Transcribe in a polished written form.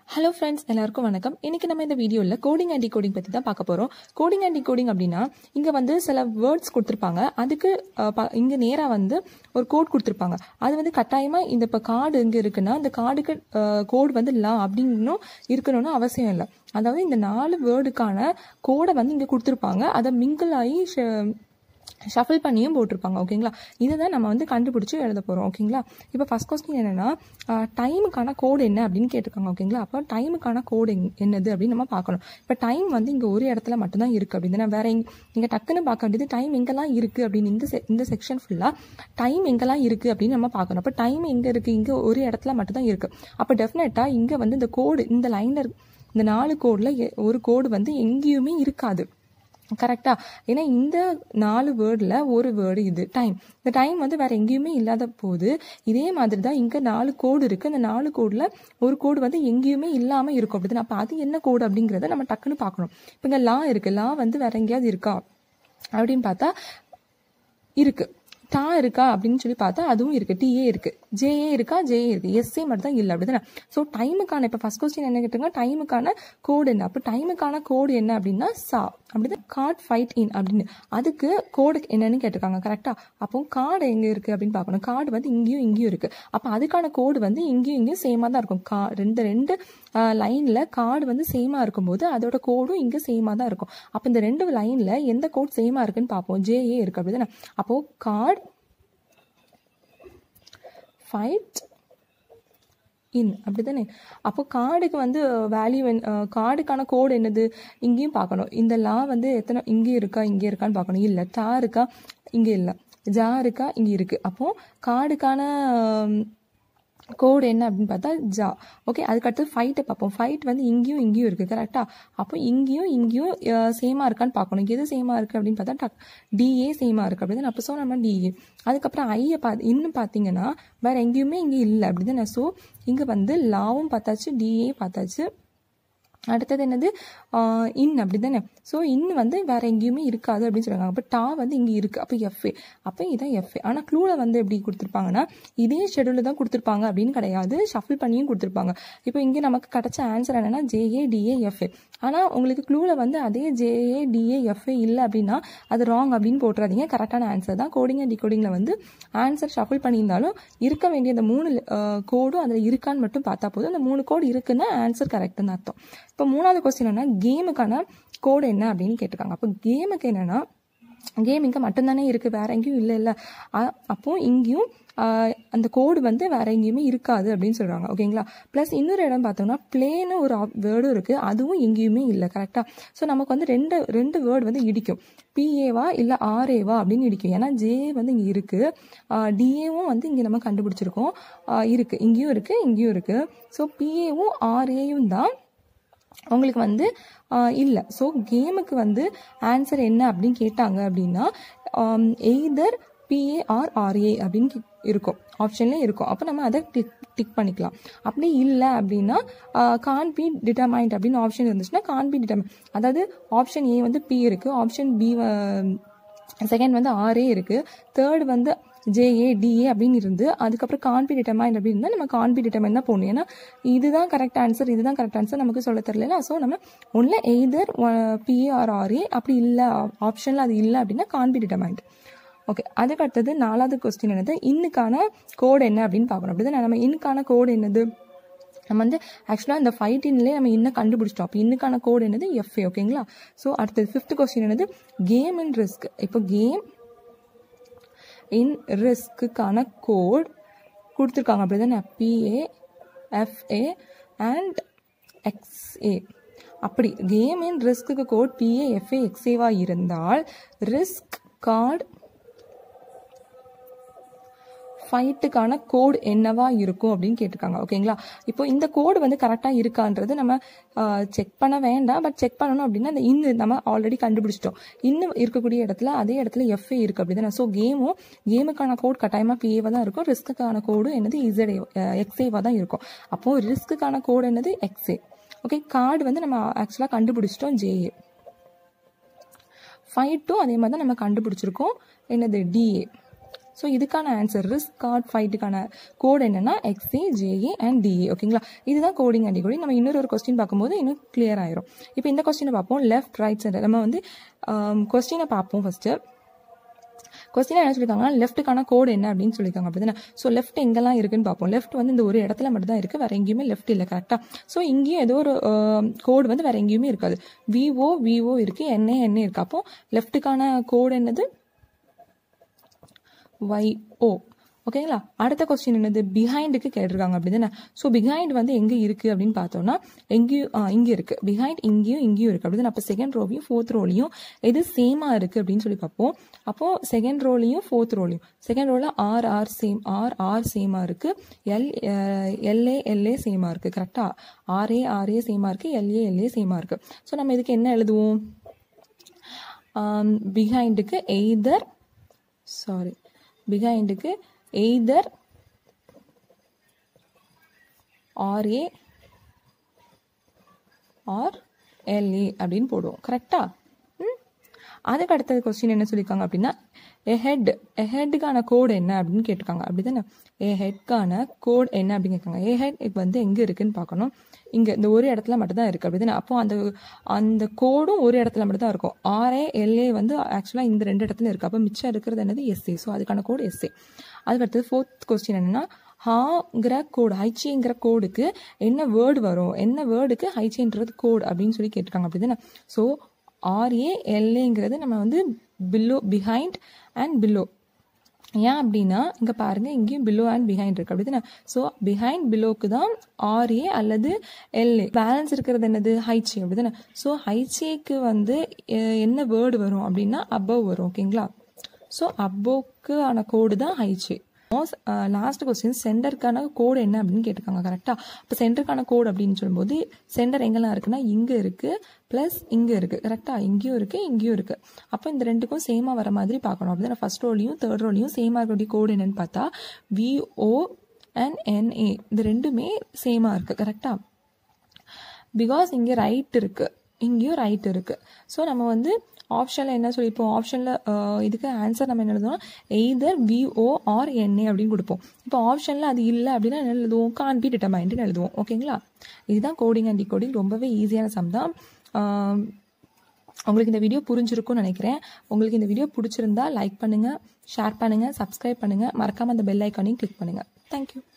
Hello friends, எல்லாருக்கும் வணக்கம். இன்னைக்கு நம்ம இந்த வீடியோவில் கோடிங் அண்ட் டிகோடிங் பற்றி தான் பார்க்க போகிறோம். கோடிங் அண்ட் டிகோடிங் அப்படின்னா இங்கே வந்து சில வேர்ட்ஸ் கொடுத்துருப்பாங்க. அதுக்கு இங்கே நேராக வந்து ஒரு கோட் கொடுத்துருப்பாங்க. அது வந்து கட்டாயமாக இந்த இப்போ கார்டு இங்கே இருக்குன்னா இந்த கார்டுக்கு கோடு வந்து லா அப்படின்னு இருக்கணும்னு அவசியம் இல்லை. அதாவது இந்த 4 வேர்டுக்கான கோடை வந்து இங்கே கொடுத்துருப்பாங்க. அதை மிங்கிள் ஆகி ஷஃபில் பண்ணியும் போட்டிருப்பாங்க. ஓகேங்களா, இதை தான் நம்ம வந்து கண்டுபிடிச்சி எழுத போகிறோம். ஓகேங்களா, இப்போ ஃபர்ஸ்ட் கொஸ்டின் என்னென்னா டைமுக்கான கோடு என்ன அப்படின்னு கேட்டிருக்காங்க. ஓகேங்களா, அப்போ டைமுக்கான கோடு என்னது அப்படின்னு நம்ம பார்க்கணும். இப்போ டைம் வந்து இங்கே ஒரு இடத்துல மட்டும்தான் இருக்குது அப்படின்னு வேற இங்கே டக்குன்னு பார்க்க வேண்டியது டைம் எங்கெல்லாம் இருக்குது அப்படின்னு இந்த செக்ஷன் ஃபுல்லாக டைம் எங்கெல்லாம் இருக்குது அப்படின்னு நம்ம பார்க்கணும். அப்போ டைம் எங்கே இருக்குது, இங்கே ஒரு இடத்துல மட்டும்தான் இருக்குது. அப்போ டெஃபினட்டாக இங்கே வந்து இந்த கோடு இந்த லைனில் இந்த 4 கோடில் ஒரு கோடு வந்து எங்கேயுமே இருக்காது. கரெக்டா? ஏன்னா இந்த 4 வேர்டில் ஒரு வேர்டு இது டைம். இந்த டைம் வந்து வேற எங்கேயுமே இல்லாத போது இதே மாதிரி தான் இங்கே 4 கோடு இருக்குது. இந்த 4 கோடில் ஒரு கோடு வந்து எங்கேயுமே இல்லாமல் இருக்கும். அப்படி அப்போ அது என்ன கோடு அப்படிங்கிறத நம்ம டக்குன்னு பார்க்கணும். இப்போ இங்கே லா இருக்குது. லா வந்து வேற எங்கேயாவது இருக்கா அப்படின்னு பார்த்தா இருக்கு. டா இருக்கா அப்படின்னு சொல்லி பார்த்தா அதுவும் இருக்கு. டிஏ இருக்கு. ஜேஏ இருக்கா? ஜேஏ இருக்கு. எஸ்ஏ மட்டும் தான் இல்லை. அப்படிதானே? ஸோ டைமுக்கான இப்போ ஃபர்ஸ்ட் கொஸ்டின் என்ன கேட்டுங்க, டைமுக்கான கோடு என்ன? அப்போ டைமுக்கான கோடு என்ன அப்படின்னா சா அப்படிதான் கார்ட் ஃபைட் இன் அப்படின்னு அதுக்கு கோடு என்னன்னு கேட்டிருக்காங்க. கரெக்டா? அப்போ கார்டு எங்கே இருக்கு அப்படின்னு பார்க்கணும். கார்டு வந்து இங்கேயும் இருக்கு. அப்போ அதுக்கான கோடு வந்து இங்கேயும் சேமாக தான் இருக்கும். ரெண்டு லைன்ல கார்டு வந்து சேமா இருக்கும்போது அதோட கோடும் இங்கே சேமாக தான் இருக்கும். அப்போ இந்த 2 லைன்ல எந்த கோட் சேமா இருக்குன்னு பார்ப்போம். ஜேஏ இருக்கு. அப்படிதானே? அப்போ கார்டு ஃபைட் இன் அப்படிதானே? அப்போ கார்டுக்கு வந்து வேல்யூ கார்டுக்கான கோடு என்னது இங்கேயும் பார்க்கணும். இந்த லா வந்து எத்தனை இங்கே இருக்கான்னு பார்க்கணும். இல்லை. டா இருக்கா? இங்கே இல்லை. ஜா இருக்கா? இங்கே இருக்கு. அப்போ கார்டுக்கான கோடு என்ன அப்படின்னு பார்த்தா ஜா. ஓகே, அதுக்கடுத்து ஃபைட்டை பார்ப்போம். ஃபைட் வந்து இங்கேயும் இருக்குது. கரெக்டா? அப்போ இங்கேயும் சேமாக இருக்கான்னு பார்க்கணும். எது சேமாக இருக்குது அப்படின்னு பார்த்தா டிஏ சேமாக இருக்குது. அப்படி தான் அப்போ ஸோ நம்ம டிஏ. அதுக்கப்புறம் ஐயை இன்னும் பார்த்தீங்கன்னா வேறு எங்கேயுமே இங்கே இல்லை. அப்படி தானே? ஸோ இங்கே வந்து லாவும் பார்த்தாச்சு, டிஏ பார்த்தாச்சு. அடுத்தது என்னது? இன். அப்படி தானே? ஸோ இன் வந்து வேற எங்கேயுமே இருக்காது அப்படின்னு சொல்லுவாங்க. அப்போ டா வந்து இங்கே இருக்கு. அப்போ எஃப்ஏ. அப்போ இதான் எஃப்ஏ. ஆனால் க்ளூவில் வந்து எப்படி கொடுத்துருப்பாங்கன்னா இதே ஷெடியூலில் தான் கொடுத்துருப்பாங்க அப்படின்னு கிடையாது, ஷஃபில் பண்ணியும் கொடுத்துருப்பாங்க. இப்போ இங்கே நமக்கு கிடைச்ச ஆன்சர் என்னன்னா ஜேஏ டிஏ எஃப்ஏ. ஆனால் உங்களுக்கு க்ளூவில் வந்து அதே ஜேஏ டிஏ எஃப்ஏ இல்லை அப்படின்னா அது ராங் அப்படின்னு போட்டுறாதீங்க. கரெக்டான ஆன்சர் தான். கோடிங் அண்ட் டிகோடிங்கில் வந்து ஆன்சர் ஷஃபில் பண்ணியிருந்தாலும் இருக்க வேண்டிய அந்த 3 கோடும் அதில் இருக்கான்னு மட்டும் பார்த்தா போதும். அந்த 3 கோடு இருக்குன்னா ஆன்சர் கரெக்டுன்னு அர்த்தம். இப்போ 3வது கொஸ்டின் என்ன, கேமுக்கான கோடு என்ன அப்படின்னு கேட்டிருக்காங்க. அப்போ கேமுக்கு என்னன்னா கேம் இங்கே மட்டும்தானே இருக்குது, வேற எங்கேயும் இல்லை. அப்போ இங்கேயும் அந்த கோடு வந்து வேற எங்கேயுமே இருக்காது அப்படின்னு சொல்றாங்க. ஓகேங்களா? ப்ளஸ் இன்னொரு இடம் பார்த்தோம்னா பிளேன்னு ஒரு வேர்டும் இருக்குது, அதுவும் எங்கேயுமே இல்லை. கரெக்டா? ஸோ நமக்கு வந்து ரெண்டு வேர்டு வந்து இடிக்கும். பிஏவா இல்லை ஆர்ஏவா அப்படின்னு இடிக்கும். ஏன்னா ஜே வந்து இங்கே இருக்குது, டிஏவும் வந்து இங்கே நம்ம கண்டுபிடிச்சிருக்கோம் இருக்குது. இங்கேயும் இருக்குது. ஸோ பிஏவும் ஆர்ஏயும் தான் உங்களுக்கு வந்து இல்லை. ஸோ கேமுக்கு வந்து ஆன்சர் என்ன அப்படின்னு கேட்டாங்க அப்படின்னா எய்தர் பிஏ ஆர் ஆர்ஏ அப்படின்னு இருக்கும், ஆப்ஷன்லேயே இருக்கும். அப்போ நம்ம அதை டிக் பண்ணிக்கலாம். அப்படி இல்லை அப்படின்னா கான் பி டிட்டர்மைண்ட் அப்படின்னு ஆப்ஷன் இருந்துச்சுன்னா கான் பி டிட்டர்மைண்ட். அதாவது ஆப்ஷன் ஏ வந்து பி இருக்குது, ஆப்ஷன் பி செகண்ட் வந்து ஆர்ஏ இருக்குது, தேர்ட் வந்து ஜேஏ டிஏ அப்படின்னு இருந்து அதுக்கப்புறம் கான்பி டிட்டர்மைண்ட் அப்படின்னு இருந்தால் நம்ம கான்பி டிட்டர்மைண்ட் தான் போகணும். ஏன்னா இதுதான் கரெக்ட் ஆன்சர் நமக்கு சொல்ல தெரியல. ஸோ நம்ம ஒன்றில் எய்தர் பிஏ ஆர் ஆர்ஏ, அப்படி இல்லை ஆப்ஷனில் அது இல்லை அப்படின்னா கான்பி டிட்டர்மைண்ட். ஓகே, அதுக்கு அடுத்தது 4வது கொஸ்டின் என்னது, இன்னுக்கான கோடு என்ன அப்படின்னு பார்க்கணும். அப்படிதான் நம்ம இன்னுக்கான கோடு என்னது, நம்ம வந்து ஆக்சுவலாக இந்த ஃபைட்டின்லேயே நம்ம இன்னும் கண்டுபிடிச்சிட்டோம். அப்போ இன்னுக்கான கோடு என்னது எஃப்ஏ. ஓகேங்களா? ஸோ அடுத்தது 5th கொஸ்டின் என்னது, கேம் இன் ரிஸ்க். இப்போ கேம் இன் ரிஸ்க்குக்கான கோட் கொடுத்துருக்காங்க. அப்படி தானே? BA FA and XA. அப்படி கேம் இன் ரிஸ்க்கு கோட் பிஏ எஃப்ஏ எக்ஸ்ஏவா இருந்தால் ரிஸ்க் கார்டு ஃபைட்டுக்கான கோடு என்னவா இருக்கும் அப்படின்னு கேட்டிருக்காங்க. ஓகேங்களா? இப்போ இந்த கோடு வந்து கரெக்டாக இருக்கான்றது நம்ம செக் பண்ண வேண்டாம். பட் செக் பண்ணணும் அப்படின்னா இந்த இன்னும் நம்ம ஆல்ரெடி கண்டுபிடிச்சிட்டோம். இன்னும் இருக்கக்கூடிய இடத்துல அதே இடத்துல எஃப்ஏ இருக்குது. அப்படி தானே? ஸோ கேமுக்கான கோட் கட்டாயமாக பிஏவாக தான் இருக்கும். ரிஸ்க்குக்கான கோடு என்னது இசடே எக்ஸ்ஏவாக தான் இருக்கும். அப்போது ரிஸ்க்குக்கான கோடு என்னது எக்ஸ்ஏ. ஓகே, கார்டு வந்து நம்ம ஆக்சுவலாக கண்டுபிடிச்சிட்டோம் ஜேஏ. ஃபைட்டும் அதே மாதிரி தான் நம்ம கண்டுபிடிச்சிருக்கோம் என்னது டிஏ. ஸோ இதுக்கான ஆன்சர் ரிஸ்க் கார்ட் ஃபைட்டுக்கான கோட் என்னன்னா XA JA and DA. ஓகேங்களா, இதுதான் கோடிங் அண்ட் டிகோடிங். நம்ம இன்னொரு கொஸ்டின் பார்க்கும்போது இன்னும் கிளியர் ஆயிரும். இப்போ இந்த கொஸ்டினை பார்ப்போம். Left right centre. நம்ம வந்து கொஸ்டினை பார்ப்போம். ஃபர்ஸ்ட் கொஸ்டின் என்ன சொல்லியிருக்காங்கன்னா லெஃப்ட்டுக்கான கோடு என்ன அப்படின்னு சொல்லியிருக்காங்க. அப்படி தானே. ஸோ லெஃப்ட் எங்கெல்லாம் இருக்குன்னு பார்ப்போம். லெஃப்ட் வந்து இந்த ஒரு இடத்துல மட்டும் தான் இருக்குது, வேற எங்கேயுமே லெஃப்ட் இல்லை. கரெக்டாக. ஸோ இங்கேயும் ஏதோ ஒரு கோடு வந்து வேற எங்கேயுமே இருக்காது. VO இருக்குது, NA இருக்குது. அப்போ லெஃப்ட்டுக்கான கோடு என்னது? YO. ஓகேங்களா. அடுத்த கொஸ்டின் என்னது? பிஹைண்டுக்கு கேட்டிருக்காங்க. அப்படி தானே. ஸோ பிஹைண்ட் வந்து எங்கே இருக்குது அப்படின்னு பார்த்தோம்னா எங்கேயும் இங்கே இருக்குது. பிஹைண்ட் இங்கேயும் இருக்குது. அப்படி தானே. அப்போ செகண்ட் ரோவையும் ஃபோர்த் ரோலையும் எது சேமாக இருக்குது அப்படின்னு சொல்லி பார்ப்போம். அப்போது செகண்ட் ரோலையும் ஃபோர்த் ரோலையும் செகண்ட் ரோவில் ஆர் சேமாக இருக்குது. LA சேமாக இருக்குது. கரெக்டாக. RA சேமாக இருக்குது. LA சேமாக இருக்குது. ஸோ நம்ம இதுக்கு என்ன எழுதுவோம்? பிஹைண்டுக்கு எய்தர் RA ஆர் LA அப்படின்னு போடுவோம். கரெக்டா. அதுக்கு அடுத்தது கொஸ்டின் என்ன சொல்லியிருக்காங்க அப்படின்னா எஹெட்டுக்கான கோடு என்ன அப்படின்னு கேட்டிருக்காங்க. அப்படி தானே. எஹெட்கான கோடு என்ன அப்படின்னு கேட்காங்க. எஹெட் வந்து எங்கே இருக்குன்னு பார்க்கணும். இங்கே இந்த ஒரு இடத்துல மட்டும் தான் இருக்குது. அப்படி தானே. அப்போ அந்த கோடும் ஒரு இடத்துல மட்டும் தான் இருக்கும். RA LA வந்து ஆக்சுவலாக இந்த 2 இடத்துல இருக்குது. அப்போ மிச்சம் இருக்கிறது என்னது? SA. ஸோ அதுக்கான கோடு SA. அதுக்கு அடுத்தது ஃபோர்த் கொஸ்டின் என்னன்னா ஹாங்கிற கோடு ஹைச்சிங்கிற கோடுக்கு என்ன வேர்டு வரும்? என்ன வேர்டுக்கு ஹைச்சின்றது கோடு அப்படின்னு சொல்லி கேட்டிருக்காங்க. அப்படி தானே. ஸோ RA LAங்கிறது நம்ம வந்து பிஹைண்ட் அண்ட் பிலோ. ஏன் அப்படின்னா இங்கே பாருங்க, இங்கேயும் பிலோ அண்ட் பிஹைண்ட் இருக்கு. அப்படி தானே. ஸோ பிஹைண்ட் பிலோக்கு தான் RA அல்லது LA. பேலன்ஸ் இருக்கிறது என்னது? ஹைச்சி. அப்படி தானே. ஸோ ஹைச்சிக்கு வந்து என்ன வேர்டு வரும் அப்படின்னா அபவ் வரும். ஓகேங்களா. ஸோ அபோவ்க்கு ஆன கோடு தான் ஹைச்சி. லாஸ்ட் கொஸ்டின் சென்டருக்கான கோடு என்ன அப்படின்னு கேட்டிருக்காங்க. கரெக்டாக. இப்போ சென்டருக்கான கோடு அப்படின்னு சொல்லும்போது சென்டர் எங்கெல்லாம் இருக்குன்னா இங்கே இருக்குது ப்ளஸ் இங்கே இருக்குது. கரெக்டாக. இங்கேயும் இருக்குது இங்கேயும் இருக்குது. அப்போ இந்த ரெண்டுக்கும் சேமாக வர மாதிரி பார்க்கணும். அப்படி தான் ஃபர்ஸ்ட் ரோலையும் தேர்ட் ரோலையும் சேமாக இருக்கக்கூடிய கோடு என்னன்னு பார்த்தா VO and NA இந்த ரெண்டுமே சேமாக இருக்குது. கரெக்டாக. பிகாஸ் இங்கே ரைட் இருக்குது, இங்கேயும் ரைட் இருக்குது. ஸோ நம்ம வந்து ஆப்ஷனில் என்ன சொல்லியிருப்போம்? ஆப்ஷனில் இதுக்கு ஆன்சர் நம்ம என்ன எழுதுவோம்? எய்தர் VO ஆர் NA அப்படின்னு கொடுப்போம். இப்போ ஆப்ஷனில் அது இல்லை அப்படின்னா என்ன எழுதுவோம்? கான் பி டிட்டர்மைன்ட்னு எழுதுவோம். ஓகேங்களா. இதுதான் கோடிங் அண்ட் டிகோடிங். ரொம்பவே ஈஸியான சம் தான். உங்களுக்கு இந்த வீடியோ புரிஞ்சிருக்கும்னு நினைக்கிறேன். உங்களுக்கு இந்த வீடியோ பிடிச்சிருந்தா லைக் பண்ணுங்கள், ஷேர் பண்ணுங்கள், சப்ஸ்கிரைப் பண்ணுங்கள். மறக்காமல் அந்த பெல் ஐக்கானையும் கிளிக் பண்ணுங்கள். தேங்க்யூ.